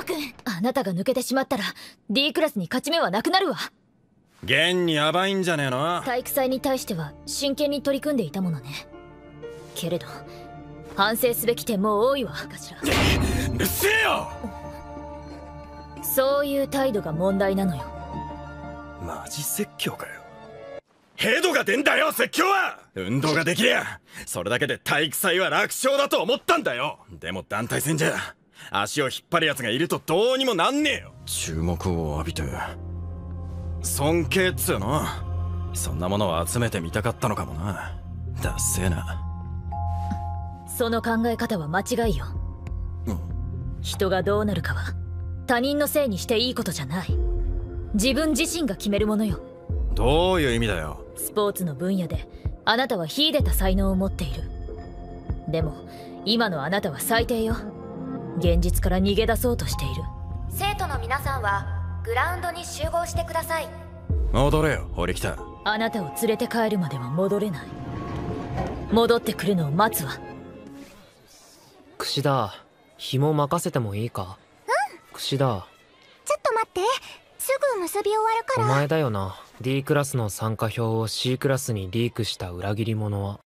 吾くん、あなたが抜けてしまったら D クラスに勝ち目はなくなるわ。 現にヤバいんじゃねえの。 体育祭に対しては真剣に取り組んでいたものね。けれど反省すべき点も多いわかしら。 うるせえよ。 そういう態度が問題なのよ。 マジ説教かよ。ヘドが出んだよ説教は。運動ができりゃそれだけで体育祭は楽勝だと思ったんだよ。でも団体戦じゃ足を引っ張るやつがいるとどうにもなんねえよ。注目を浴びて尊敬っつうの、そんなものを集めてみたかったのかもな。だっせえな。 その考え方は間違いよ。人がどうなるかは他人のせいにしていいことじゃない。自分自身が決めるものよ。 どういう意味だよ。 スポーツの分野であなたは秀でた才能を持っている。でも今のあなたは最低よ。現実から逃げ出そうとしている。 生徒の皆さんはグラウンドに集合してください。 戻れよ堀北。 あなたを連れて帰るまでは戻れない。戻ってくるのを待つわ。 櫛田、紐任せてもいいか？櫛田、 ちょっと待って、すぐ結び終わるから。 お前だよな、 D クラスの参加表を C クラスにリークした裏切り者は。